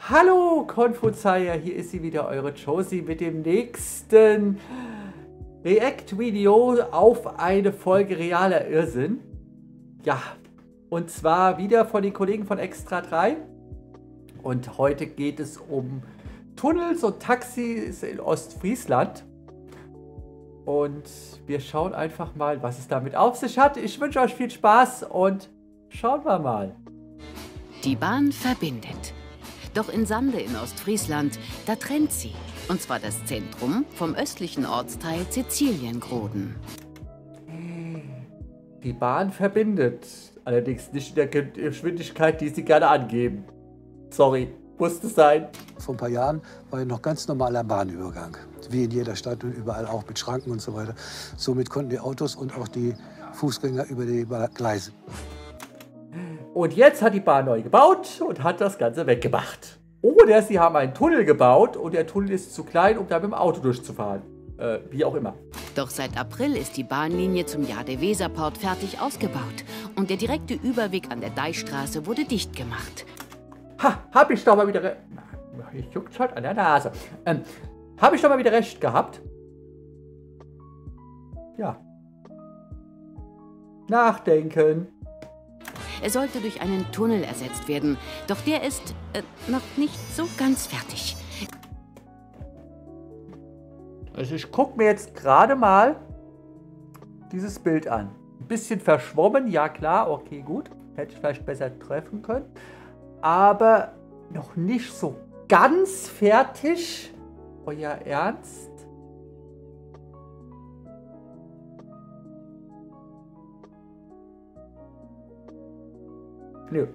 Hallo Konfuzeier, hier ist sie wieder, eure Josie mit dem nächsten React-Video auf eine Folge realer Irrsinn. Ja, und zwar wieder von den Kollegen von Extra 3. Und heute geht es um Tunnels und Taxis in Ostfriesland. Und wir schauen einfach mal, was es damit auf sich hat. Ich wünsche euch viel Spaß und schauen wir mal. Die Bahn verbindet. Doch in Sande in Ostfriesland, da trennt sie. Und zwar das Zentrum vom östlichen Ortsteil Siziliengroden. Die Bahn verbindet. Allerdings nicht in der Geschwindigkeit, die sie gerne angeben. Sorry, musste sein. Vor ein paar Jahren war ja noch ganz normaler Bahnübergang. Wie in jeder Stadt und überall auch mit Schranken und so weiter. Somit konnten die Autos und auch die Fußgänger über die Gleise. Und jetzt hat die Bahn neu gebaut und hat das Ganze weggemacht. Oder sie haben einen Tunnel gebaut und der Tunnel ist zu klein, um da mit dem Auto durchzufahren. Wie auch immer. Doch seit April ist die Bahnlinie zum Jade-Weser-Port fertig ausgebaut. Und der direkte Überweg an der Deichstraße wurde dicht gemacht. Ha, hab ich doch mal wieder... Ich juckt halt an der Nase. Habe ich doch mal wieder recht gehabt? Ja. Nachdenken. Er sollte durch einen Tunnel ersetzt werden, doch der ist noch nicht so ganz fertig. Also ich gucke mir jetzt gerade mal dieses Bild an. Ein bisschen verschwommen, ja klar, okay, gut. Hätte ich vielleicht besser treffen können. Aber noch nicht so ganz fertig. Euer Ernst? Nö.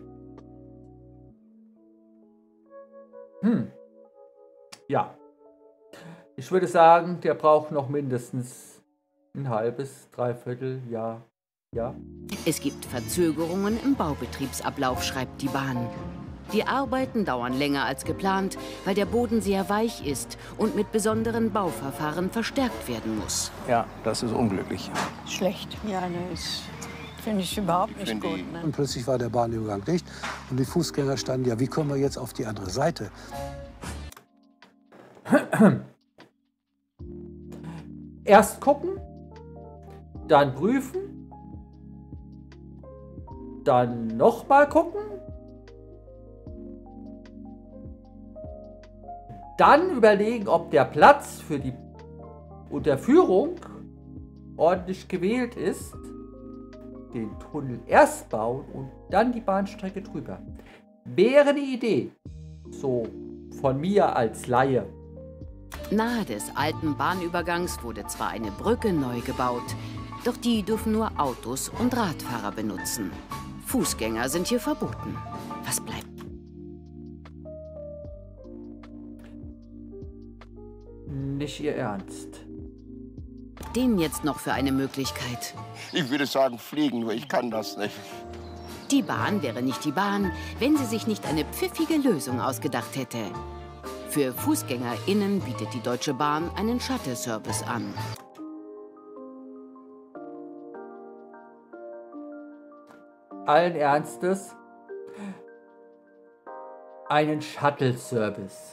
Ja. Ich würde sagen, der braucht noch mindestens ein halbes, dreiviertel Jahr. Ja. Es gibt Verzögerungen im Baubetriebsablauf, schreibt die Bahn. Die Arbeiten dauern länger als geplant, weil der Boden sehr weich ist und mit besonderen Bauverfahren verstärkt werden muss. Ja, das ist unglücklich. Schlecht. Ja, ne, finde ich überhaupt nicht gut. Ne? Und plötzlich war der Bahnübergang dicht und die Fußgänger standen, ja, wie kommen wir jetzt auf die andere Seite? Erst gucken, dann prüfen, dann nochmal gucken, dann überlegen, ob der Platz für die Unterführung ordentlich gewählt ist, den Tunnel erst bauen und dann die Bahnstrecke drüber. Wäre eine Idee, so von mir als Laie. Nahe des alten Bahnübergangs wurde zwar eine Brücke neu gebaut, doch die dürfen nur Autos und Radfahrer benutzen. Fußgänger sind hier verboten. Was bleibt? Nicht Ihr Ernst. Den jetzt noch für eine Möglichkeit. Ich würde sagen fliegen, nur ich kann das nicht. Die Bahn wäre nicht die Bahn, wenn sie sich nicht eine pfiffige Lösung ausgedacht hätte. Für FußgängerInnen bietet die Deutsche Bahn einen Shuttle-Service an. Allen Ernstes, einen Shuttle-Service,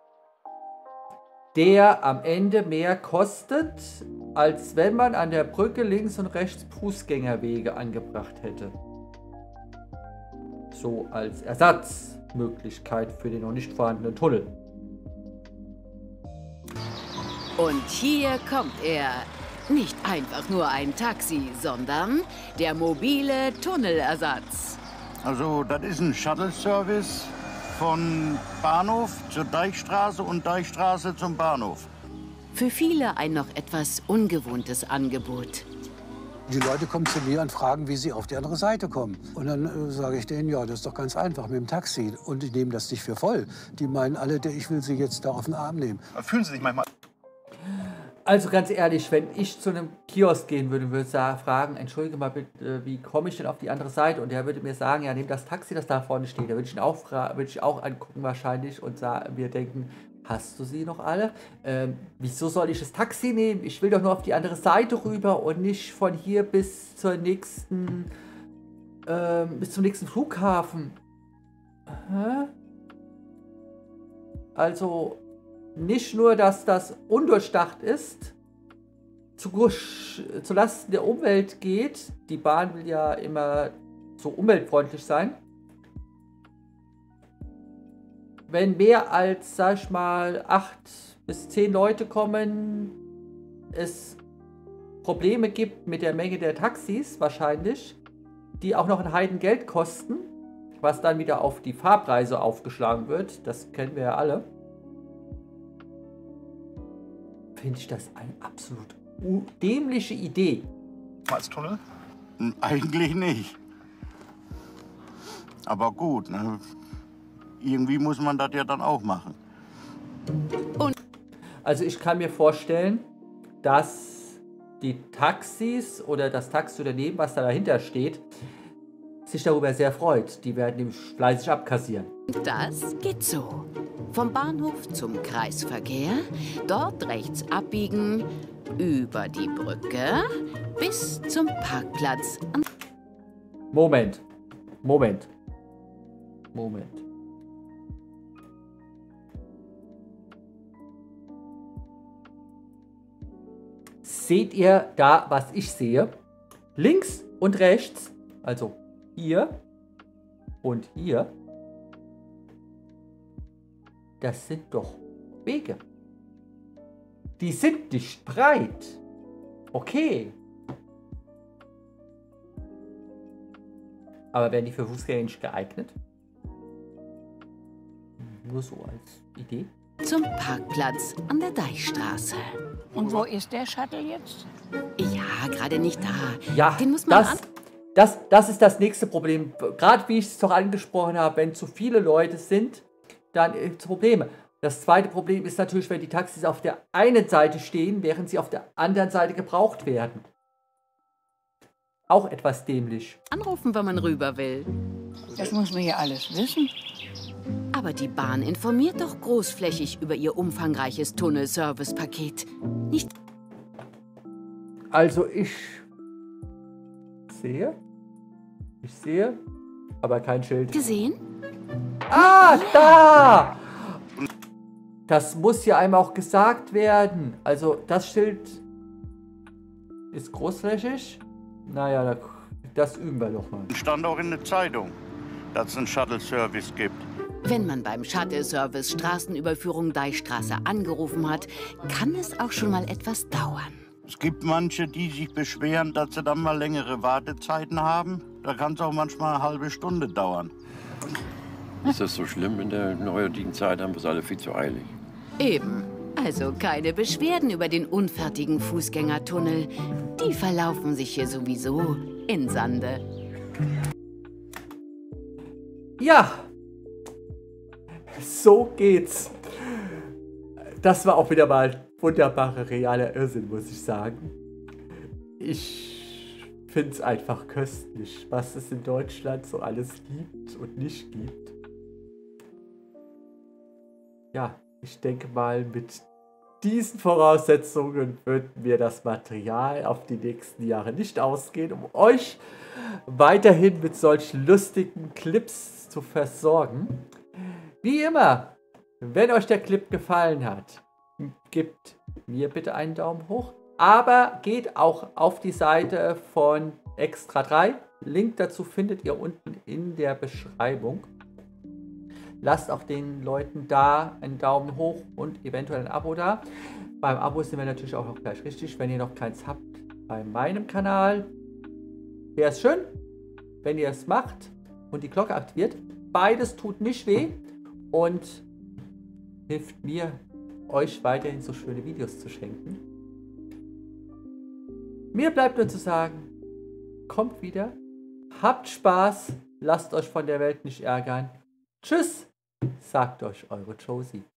der am Ende mehr kostet, als wenn man an der Brücke links und rechts Fußgängerwege angebracht hätte. So als Ersatzmöglichkeit für den noch nicht vorhandenen Tunnel. Und hier kommt er. Nicht einfach nur ein Taxi, sondern der mobile Tunnelersatz. Also, das ist ein Shuttle-Service von Bahnhof zur Deichstraße und Deichstraße zum Bahnhof. Für viele ein noch etwas ungewohntes Angebot. Die Leute kommen zu mir und fragen, wie sie auf die andere Seite kommen. Und dann sage ich denen, ja, das ist doch ganz einfach mit dem Taxi. Und die nehmen das nicht für voll. Die meinen alle, ich will sie jetzt da auf den Arm nehmen. Fühlen Sie sich manchmal... Also ganz ehrlich, wenn ich zu einem Kiosk gehen würde, würde ich fragen, entschuldige mal bitte, wie komme ich denn auf die andere Seite? Und der würde mir sagen, ja, nimm das Taxi, das da vorne steht. Da würde ich ihn auch, würde ich auch angucken wahrscheinlich und mir denken, hast du sie noch alle? Wieso soll ich das Taxi nehmen? Ich will doch nur auf die andere Seite rüber und nicht von hier bis zum nächsten Flughafen. Hä? Also nicht nur, dass das undurchdacht ist, zulasten der Umwelt geht. Die Bahn will ja immer so umweltfreundlich sein. Wenn mehr als, sag ich mal, 8 bis 10 Leute kommen, es Probleme gibt mit der Menge der Taxis wahrscheinlich, die auch noch ein Heidengeld kosten, was dann wieder auf die Fahrpreise aufgeschlagen wird. Das kennen wir ja alle. Finde ich das eine absolut dämliche Idee. Als Tunnel? Eigentlich nicht. Aber gut, ne? Irgendwie muss man das ja dann auch machen. Also ich kann mir vorstellen, dass die Taxis oder das Taxiunternehmen, was da dahinter steht, sich darüber sehr freut. Die werden nämlich fleißig abkassieren. Das geht so. Vom Bahnhof zum Kreisverkehr, dort rechts abbiegen, über die Brücke bis zum Parkplatz. Moment. Seht ihr da, was ich sehe? Links und rechts, also hier und hier, das sind doch Wege. Die sind nicht breit. Okay. Aber werden die für Fußgänger nicht geeignet? Nur so als Idee. Zum Parkplatz an der Deichstraße. Und wo ist der Shuttle jetzt? Ja, gerade nicht da. Ja, Den muss man das ist das nächste Problem. Gerade wie ich es doch angesprochen habe, wenn zu viele Leute sind, dann Probleme. Das zweite Problem ist natürlich, wenn die Taxis auf der einen Seite stehen, während sie auf der anderen Seite gebraucht werden. Auch etwas dämlich. anrufen, wenn man rüber will. Das muss man ja alles wissen. Aber die Bahn informiert doch großflächig über ihr umfangreiches Tunnelservice-Paket. Nicht Also ich sehe, aber kein Schild. gesehen? Ah, da! Das muss ja einmal auch gesagt werden. Also das Schild ist großflächig. Naja, das üben wir doch mal. Stand auch in der Zeitung, dass es einen Shuttle-Service gibt. Wenn man beim Shuttle-Service Straßenüberführung Deichstraße angerufen hat, kann es auch schon mal etwas dauern. Es gibt manche, die sich beschweren, dass sie dann mal längere Wartezeiten haben. Da kann es auch manchmal eine halbe Stunde dauern. Ist das so schlimm? In der heutigen Zeit haben wir es alle viel zu eilig. Eben. Also keine Beschwerden über den unfertigen Fußgängertunnel. Die verlaufen sich hier sowieso in Sande. Ja, so geht's. Das war auch wieder mal wunderbarer, realer Irrsinn, muss ich sagen. Ich finde es einfach köstlich, was es in Deutschland so alles gibt und nicht gibt. Ja, ich denke mal, mit diesen Voraussetzungen wird mir das Material auf die nächsten Jahre nicht ausgehen, um euch weiterhin mit solchen lustigen Clips zu versorgen. Wie immer, wenn euch der Clip gefallen hat, gebt mir bitte einen Daumen hoch, aber geht auch auf die Seite von Extra 3. Link dazu findet ihr unten in der Beschreibung. Lasst auch den Leuten da einen Daumen hoch und eventuell ein Abo da. Beim Abo sind wir natürlich auch noch gleich richtig. Wenn ihr noch keins habt bei meinem Kanal, wäre es schön, wenn ihr es macht und die Glocke aktiviert. Beides tut nicht weh und hilft mir, euch weiterhin so schöne Videos zu schenken. Mir bleibt nur zu sagen, kommt wieder, habt Spaß, lasst euch von der Welt nicht ärgern. Tschüss, sagt euch eure Josie.